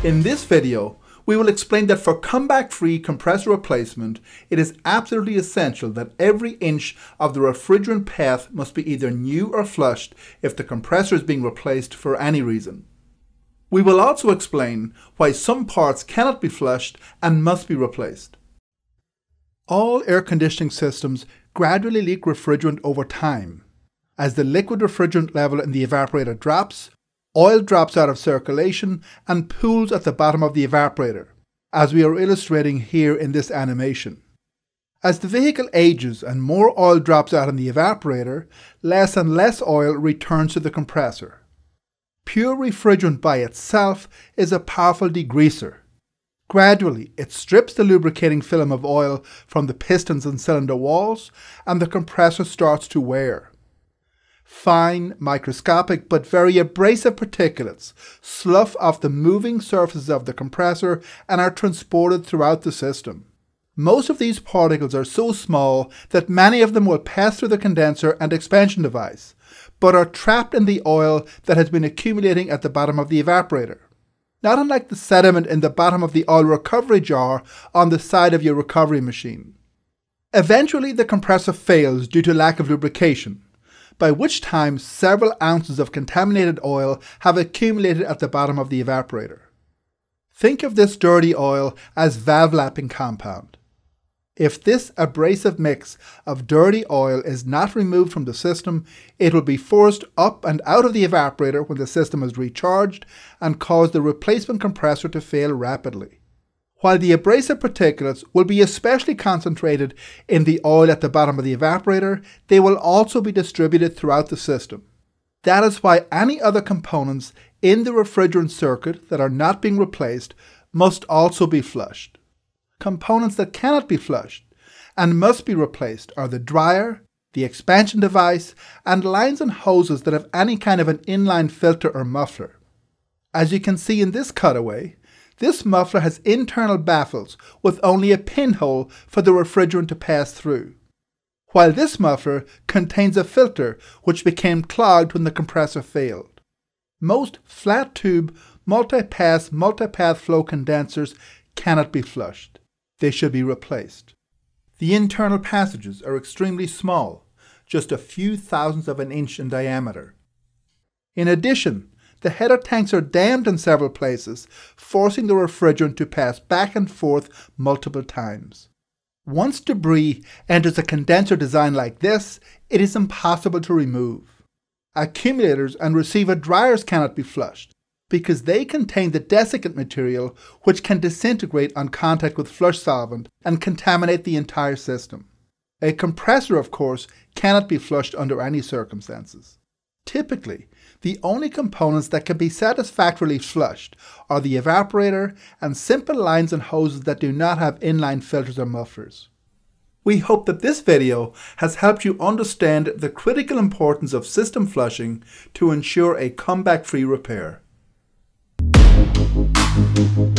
In this video, we will explain that for comeback-free compressor replacement, it is absolutely essential that every inch of the refrigerant path must be either new or flushed if the compressor is being replaced for any reason. We will also explain why some parts cannot be flushed and must be replaced. All air conditioning systems gradually leak refrigerant over time. As the liquid refrigerant level in the evaporator drops, oil drops out of circulation and pools at the bottom of the evaporator, as we are illustrating here in this animation. As the vehicle ages and more oil drops out in the evaporator, less and less oil returns to the compressor. Pure refrigerant by itself is a powerful degreaser. Gradually, it strips the lubricating film of oil from the pistons and cylinder walls, and the compressor starts to wear. Fine, microscopic, but very abrasive particulates slough off the moving surfaces of the compressor and are transported throughout the system. Most of these particles are so small that many of them will pass through the condenser and expansion device, but are trapped in the oil that has been accumulating at the bottom of the evaporator. Not unlike the sediment in the bottom of the oil recovery jar on the side of your recovery machine. Eventually, the compressor fails due to lack of lubrication, by which time several ounces of contaminated oil have accumulated at the bottom of the evaporator. Think of this dirty oil as valve lapping compound. If this abrasive mix of dirty oil is not removed from the system, it will be forced up and out of the evaporator when the system is recharged and cause the replacement compressor to fail rapidly. While the abrasive particulates will be especially concentrated in the oil at the bottom of the evaporator, they will also be distributed throughout the system. That is why any other components in the refrigerant circuit that are not being replaced must also be flushed. Components that cannot be flushed and must be replaced are the dryer, the expansion device, and lines and hoses that have any kind of an inline filter or muffler. As you can see in this cutaway, this muffler has internal baffles with only a pinhole for the refrigerant to pass through, while this muffler contains a filter which became clogged when the compressor failed. Most flat tube multi-path flow condensers cannot be flushed. They should be replaced. The internal passages are extremely small, just a few thousandths of an inch in diameter. In addition, the header tanks are dammed in several places, forcing the refrigerant to pass back and forth multiple times. Once debris enters a condenser design like this, it is impossible to remove. Accumulators and receiver dryers cannot be flushed, because they contain the desiccant material which can disintegrate on contact with flush solvent and contaminate the entire system. A compressor, of course, cannot be flushed under any circumstances. Typically, the only components that can be satisfactorily flushed are the evaporator and simple lines and hoses that do not have inline filters or mufflers. We hope that this video has helped you understand the critical importance of system flushing to ensure a comeback-free repair.